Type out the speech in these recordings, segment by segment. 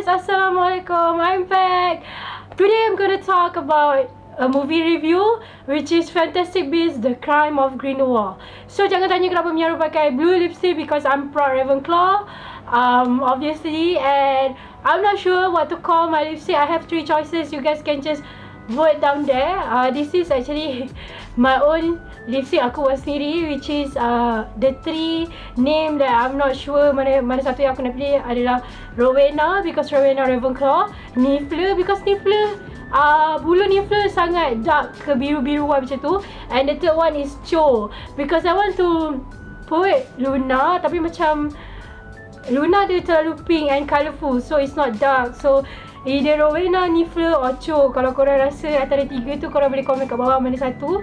Assalamualaikum, I'm back. Today I'm gonna talk about a movie review which is Fantastic Beasts: The Crime of Grindelwald. So jangan tanya kenapa Miaru pakai blue lipstick, because I'm proud Ravenclaw, obviously, and I'm not sure what to call my lipstick. I have 3 choices. You guys can just vote down there. This is actually my own lipstick aku buat sendiri, which is the 3 name that I'm not sure mana satu yang aku nak pilih adalah Rowena, because Rowena Ravenclaw, Niffler because Niffler bulu Niffler sangat dark ke biru-biruan macam tu, and the third one is Cho because I want to put Luna tapi macam Luna dia terlalu pink and colourful, so it's not dark. So either Rowena, Niffler or Cho. Kalau korang rasa antara 3 tu, korang boleh komen kat bawah mana satu.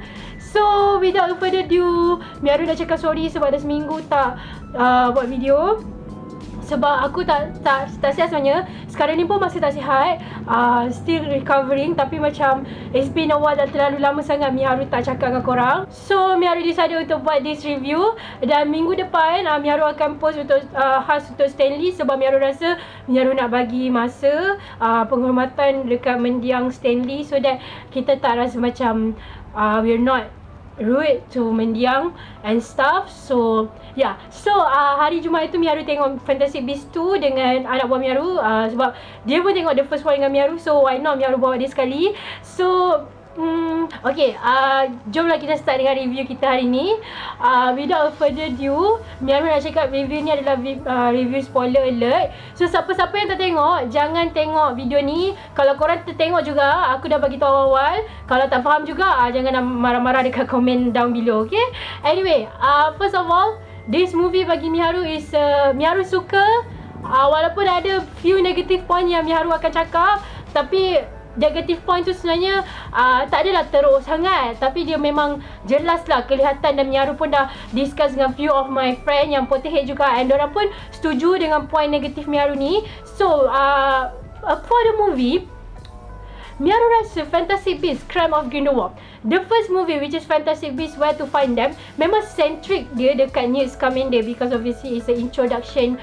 So without further ado, Miaru dah cakap sorry sebab dah seminggu tak buat video. Sebab aku tak sihat sebenarnya. Sekarang ni pun masih tak sihat, still recovering. Tapi macam it's been a while, dah terlalu lama sangat Miaru tak cakap dengan korang. So Miaru decided untuk buat this review. Dan minggu depan Miaru akan post untuk khas untuk Stanley. Sebab Miaru rasa Miaru nak bagi masa penghormatan dekat mendiang Stanley, so that kita tak rasa macam we're not rude to mendiang and stuff. So yeah, so hari Jumaat itu Miaru tengok Fantastic Beasts 2 dengan anak buah Miaru, sebab dia pun tengok the first one dengan Miaru, so why not Miaru bawa dia sekali. So okay, jomlah kita start dengan review kita hari ni. Without further ado, Miaru nak cakap review ni adalah review spoiler alert. So siapa-siapa yang tak tengok, jangan tengok video ni. Kalau korang tertengok juga, aku dah bagi tahu awal. Kalau tak faham juga, jangan marah-marah dekat komen down below, okay? Anyway, first of all, this movie bagi Miaru is Miaru suka, walaupun ada few negative point yang Miaru akan cakap, tapi negative point tu sebenarnya tak adalah teruk sangat, tapi dia memang jelas lah kelihatan, dan Miaru pun dah discuss dengan few of my friend yang Potterhead juga, and diorang pun setuju dengan point negatif Miaru ni. So for the movie, Miaru rasa Fantastic Beasts: Crime of Grindelwald, the first movie which is Fantastic Beasts: Where to Find Them, memang centric dia dekat Newt Scamander, because obviously it's an introduction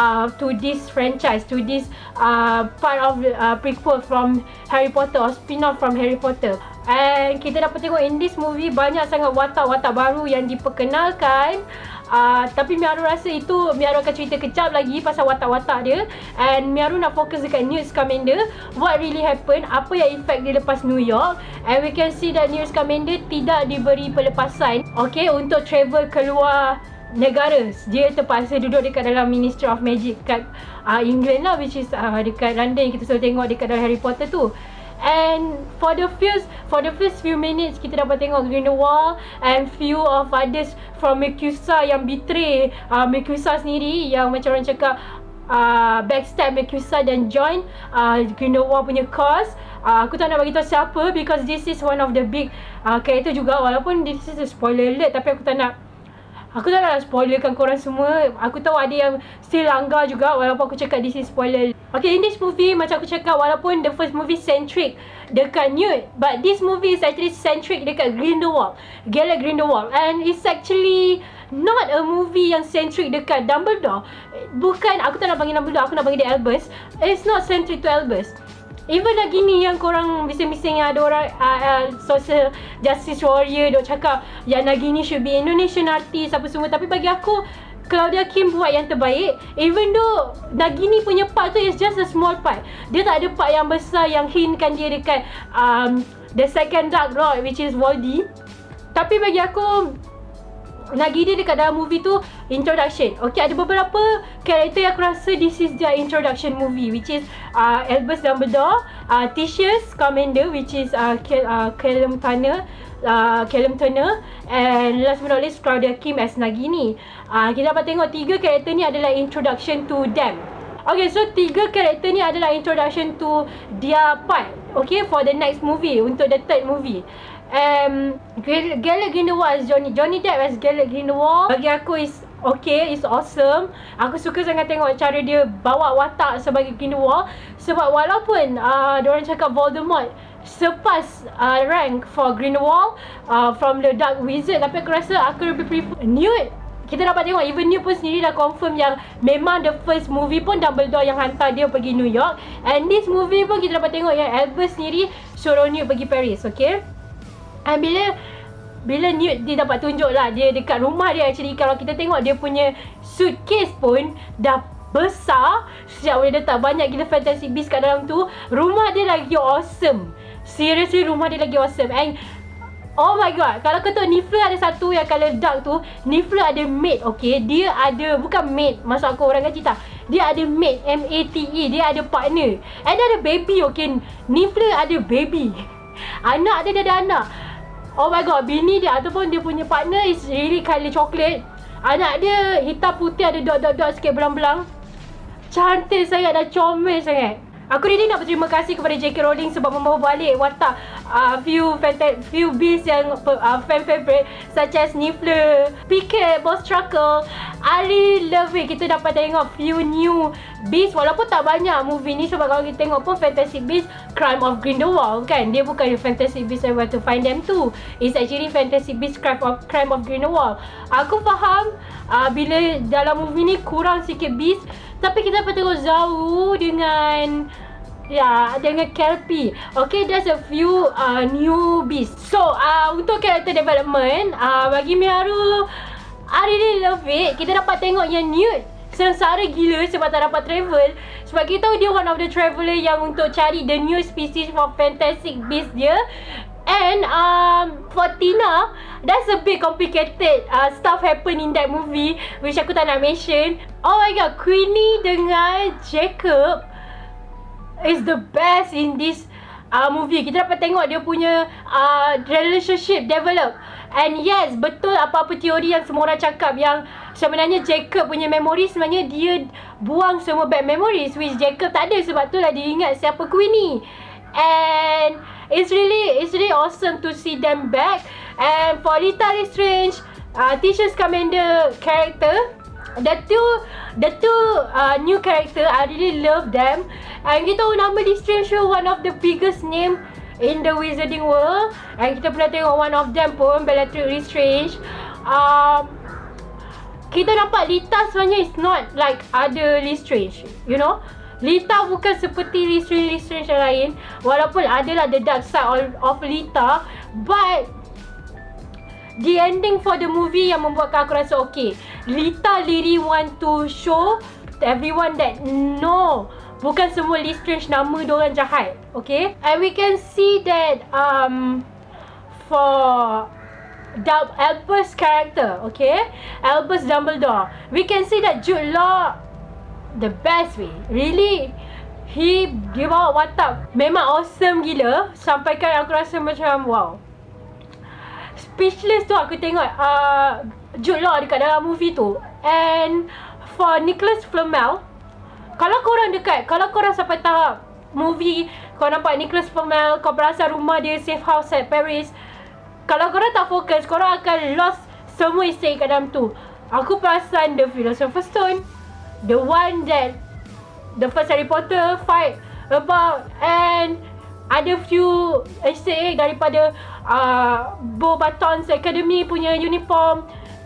to this franchise, to this part of prequel from Harry Potter or spin-off from Harry Potter. And kita dapat tengok in this movie banyak sangat watak-watak baru yang diperkenalkan. Tapi Miaru rasa itu Miaru akan cerita kejap lagi pasal watak-watak dia, and Miaru nak fokus dekat Newt Scamander, what really happened, apa yang effect dia lepas New York. And we can see that Newt Scamander tidak diberi pelepasan, okay, untuk travel keluar negara. Dia terpaksa duduk dekat dalam Ministry of Magic kat England lah, which is dekat London yang kita selalu tengok dekat dalam Harry Potter tu. And for the first few minutes, kita dapat tengok Grindelwald and few of others from Medusa yang betray Medusa sendiri, yang macam orang cakap backstab Medusa dan join Grindelwald punya cause. Aku tak nak bagi tahu siapa, because this is one of the big character juga, walaupun this is a spoiler alert, tapi aku tak nak spoilerkan korang semua. Aku tahu ada yang still langgar juga walaupun aku cakap this is spoiler. Okay, in this movie, macam aku cakap, walaupun the first movie centric dekat Newt, but this movie is actually centric dekat Grindelwald, Gellert Grindelwald, and it's actually not a movie yang centric dekat Dumbledore. Bukan, aku tak nak panggil Dumbledore, aku nak panggil dia Albus. It's not centric to Albus. Even lagi ni yang korang bising-bising yang ada orang social justice warrior duk cakap yang Nagini should be Indonesian artist apa semua, tapi bagi aku Claudia Kim buat yang terbaik. Even though Nagini punya part tu is just a small part, dia tak ada part yang besar yang hintkan dia dekat the second Dark Lord, which is Voldy. Tapi bagi aku Nagini dekat dalam movie tu introduction. Okay, ada beberapa karakter yang aku rasa this is their introduction movie, which is Albus Dumbledore, Titius Scamander, which is Callum Turner, and last but not least Claudia Kim as Nagini. Kita dapat tengok 3 karakter ni adalah introduction to them. Okay, so 3 karakter ni adalah introduction to their part, okay, for the next movie, untuk the third movie. Gellert Grindelwald as Johnny Depp as Gellert Grindelwald, bagi aku is okay, is awesome. Aku suka sangat tengok cara dia bawa watak sebagai Grindelwald, sebab walaupun diorang cakap Voldemort surpass rank for Grindelwald from the Dark Wizard, tapi aku rasa aku lebih prefer Newt kita dapat tengok even dia pun sendiri dah confirm yang memang the first movie pun Dumbledore yang hantar dia pergi New York. And this movie pun kita dapat tengok yang Albus sendiri suruh Newt pergi Paris, okay? And bila Newt dia dapat tunjuk lah dia dekat rumah dia, actually kalau kita tengok dia punya suitcase pun dah besar. Sejak boleh letak banyak gila Fantastic Beasts kat dalam tu. Rumah dia lagi awesome. Seriously rumah dia lagi awesome. And oh my god, kalau kau tahu Niffler ada satu yang colour dark tu, Niffler ada maid, okay? Dia ada, bukan maid, maksud aku orang gaji tak. Dia ada maid, M-A-T-E, dia ada partner. And dia ada baby, okay? Niffler ada baby. Anak dia ada anak. Oh my god, bini dia ataupun dia punya partner is really colour coklat. Anak dia hitam putih ada dot-dot-dot sikit belang-belang. Cantik sangat dan comel sangat. Aku really nak berterima kasih kepada J.K. Rowling sebab membawa balik watak few beasts yang fan favourite such as Niffler, Pickett, Boss Truckle. I really love it. Kita dapat tengok few new beasts walaupun tak banyak movie ni sebab kalau kita tengok pun Fantastic Beasts Crime of Grindelwald kan. Dia bukan Fantastic Beasts and Where to Find Them too. It's actually Fantastic Beasts Crime of Grindelwald. Aku faham bila dalam movie ni kurang sikit beast, tapi kita dapat tengok Zawu dengan dengan Kelpie. Okay, there's a few new beasts. So, untuk character development, bagi Miharu, I really love it. Kita dapat tengok yang Newt sengsara gila sebab tak dapat travel. Sebab kita tahu dia one of the traveller yang untuk cari the new species for Fantastic Beasts dia. And for Tina, that's a bit complicated stuff happen in that movie which aku tak nak mention. Oh my god, Queenie dengan Jacob is the best in this movie. Kita dapat tengok dia punya relationship develop. And yes, betul apa-apa teori yang semua orang cakap yang sebenarnya Jacob punya memory sebenarnya dia buang semua bad memories, which Jacob tak ada, sebab tu lah dia ingat siapa Queenie. And it's really awesome to see them back. And for Lita Lestrange, Teacher Scamander character, the two new character, I really love them. And kita tahu nama Lestrange one of the biggest name in the wizarding world. And kita pernah tengok one of them pun, Bellatrix Lestrange. Kita nampak Lita sebenarnya is not like other Lestrange, you know. Lita bukan seperti Lestrange yang lain. Walaupun adalah the dark side of Lita, but the ending for the movie yang membuatkan aku rasa okay. Lita really want to show everyone that no, bukan semua Lestrange nama diorang jahat, okay? And we can see that for Albus character, okay? Albus Dumbledore, we can see that Jude Law the best way. Really, dia bawa watak memang awesome gila. Sampaikan aku rasa macam wow, speechless tu aku tengok Jude Law dekat dalam movie tu. And for Nicholas Flamel, kalau korang sampai tahap movie, kau nampak Nicholas Flamel, kau perasan rumah dia safe house at Paris, kalau korang tak fokus, korang akan lost semua isi kat dalam tu. Aku perasan The Philosopher's Stone, the one that the first Harry Potter fight about, and ada few Easter egg daripada Beauxbatons Academy punya uniform.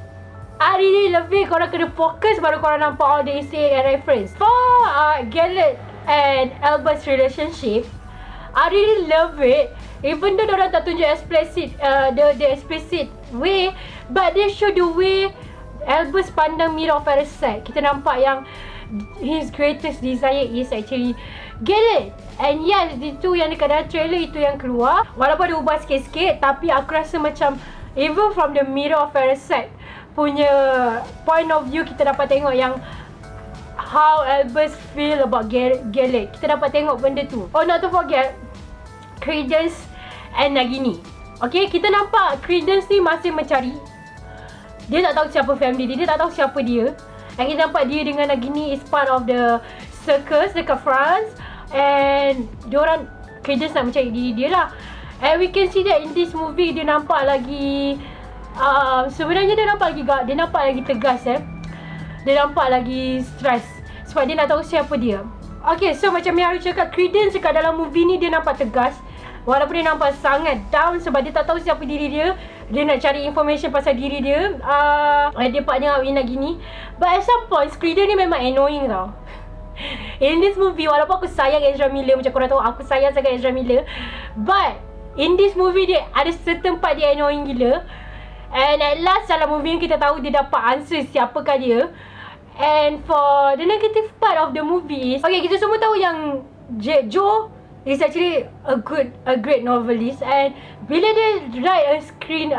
I really love it. Korang kena fokus baru korang nampak all the Easter egg and reference. For Gellert and Albus relationship, I really love it. Even though diorang tak tunjuk explicit the explicit way, but they show the way Albus pandang Mirror of Erised. Kita nampak yang his greatest desire is actually Gellert. And yes, itu yang dekat dalam trailer itu yang keluar. Walaupun ada ubah sikit-sikit, tapi aku rasa macam even from the Mirror of Erised punya point of view, kita dapat tengok yang how Albus feel about Gellert. Kita dapat tengok benda tu. Oh, not to forget Credence and Nagini. Okay, kita nampak Credence ni masih mencari. Dia tak tahu siapa family dia, dia tak tahu siapa dia. And kita nampak dia dengan Nagini is part of the circus dekat France. And diorang, Credence nak mencari diri dia lah. And we can see that in this movie, dia nampak lagi sebenarnya dia nampak lagi tegas. Dia nampak lagi stress sebab dia nak tahu siapa dia. Okay, so macam yang aku cakap, Credence dekat dalam movie ni dia nampak tegas. Walaupun dia nampak sangat down sebab dia tak tahu siapa diri dia. dia nak cari information pasal diri dia. Dia partner Awina gini. But at some point, screen dia ni memang annoying tau. In this movie, walaupun aku sayang Ezra Miller, macam korang tahu aku sayang sangat Ezra Miller, but in this movie dia ada certain part dia annoying gila. And at last dalam movie ni kita tahu dia dapat answer siapakah dia. And for the negative part of the movie is, okay, kita semua tahu yang Joe is actually a great novelist. And bila dia write a screen,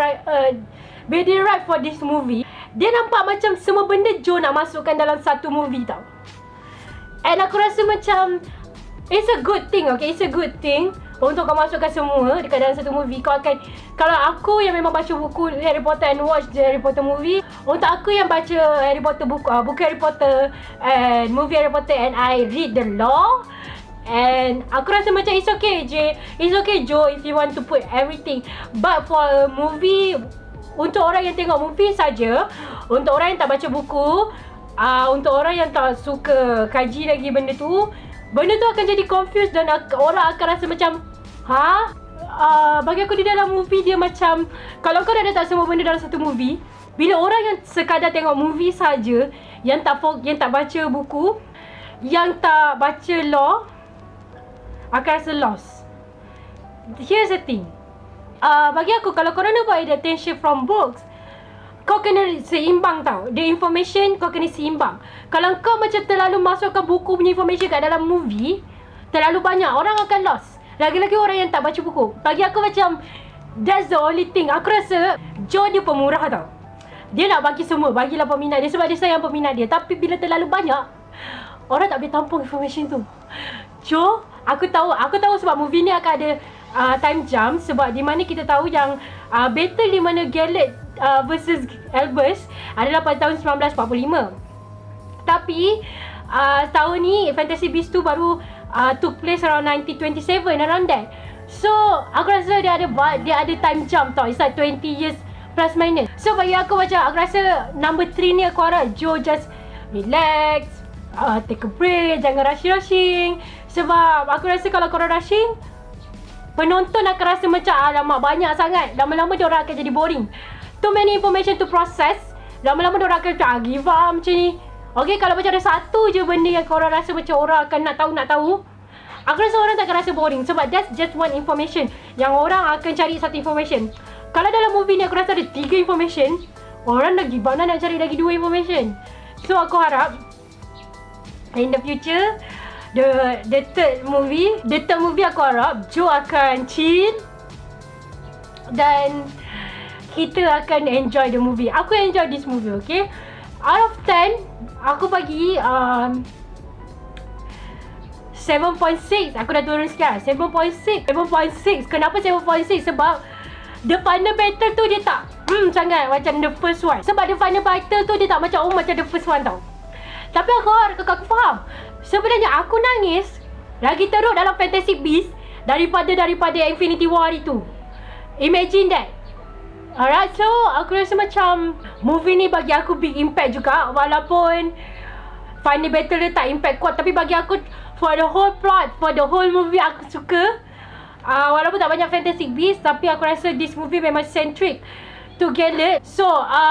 bila dia write for this movie, dia nampak macam semua benda Joe nak masukkan dalam satu movie tau. And aku rasa macam it's a good thing, okay? It's a good thing untuk kau masukkan semua dekat dalam satu movie. Kau akan, kalau aku yang memang baca buku Harry Potter and watch the Harry Potter movie, untuk aku yang baca Harry Potter buku Harry Potter and movie Harry Potter, and I read the law, and aku rasa macam it's okay Joe, if you want to put everything. But for a movie, untuk orang yang tengok movie saja, untuk orang yang tak baca buku, untuk orang yang tak suka kaji lagi benda tu akan jadi confused dan orang akan rasa macam bagi aku di dalam movie dia macam, kalau kau dah letak semua benda dalam satu movie, bila orang yang sekadar tengok movie saja, yang tak baca buku, yang tak baca law, akan rasa lost. Here's the thing, bagi aku, kalau korang nak buat adaptation from books, kau kena seimbang tau. The information kau kena seimbang. Kalau kau macam terlalu masukkan buku punya information kat dalam movie, terlalu banyak, orang akan lost. Lagi-lagi orang yang tak baca buku. Bagi aku macam, that's the only thing. Aku rasa Joe dia pemurah tau. Dia nak bagi semua, bagilah peminat dia sebab dia sayang peminat dia. Tapi bila terlalu banyak, orang tak boleh tampung information tu. Joe, aku tahu sebab movie ni akan ada time jump, sebab di mana kita tahu yang battle di mana Gellert versus Albus adalah pada tahun 1945. Tapi tahun ni Fantastic Beasts 2 baru took place around 1927, around that. So aku rasa dia ada time jump tau. It's like 20 years plus minus. So bagi aku macam, aku rasa number 3 ni aku harap Joe just relax, take a break, jangan rushing. Sebab aku rasa kalau korang rushing, penonton akan rasa macam alamak banyak sangat. Lama-lama diorang akan jadi boring. Too many information to process. Lama-lama diorang akan give up macam ni. Okay, kalau macam ada satu je benda yang korang rasa macam orang akan nak tahu, aku rasa orang tak akan rasa boring. Sebab that's just one information yang orang akan cari satu information. Kalau dalam movie ni aku rasa ada 3 information, orang dah give up nak cari lagi 2 information. So aku harap in the future, the third movie aku harap Joe akan chill dan kita akan enjoy the movie. Aku enjoy this movie, okay? Out of 10, aku bagi 7.6. Aku dah turun sekarang 7.6. Kenapa 7.6? Sebab the final battle tu dia tak sangat macam the first one. Sebab the final battle tu dia tak macam macam the first one tau. Tapi aku faham, sebenarnya aku nangis lagi teruk dalam Fantastic Beasts daripada Infinity War itu. Imagine that. Alright, so aku rasa macam movie ni bagi aku big impact juga. Walaupun final battle dia tak impact kuat, tapi bagi aku for the whole plot, for the whole movie aku suka. Walaupun tak banyak Fantastic Beasts, tapi aku rasa this movie memang centric to Gellert. So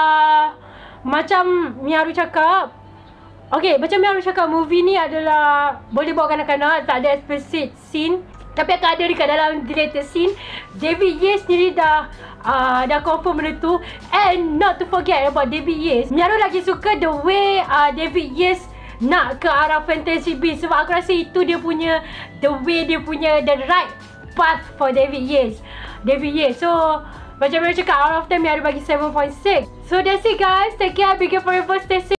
macam Miaru cakap, okay, macam Miaru cakap, movie ni adalah boleh bawa kanak-kanak, tak ada explicit scene, tapi akan ada dekat dalam deleted scene. David Yates sendiri dah confirm benda tu. And not to forget about David Yates, Miaru lagi suka the way David Yates nak ke arah Fantasy Beasts. Sebab aku rasa itu dia punya, the way dia punya, the right path for David Yates. So macam Miaru cakap, out of 10 Miaru bagi 7.6. So that's it guys, take care, be careful, stay safe.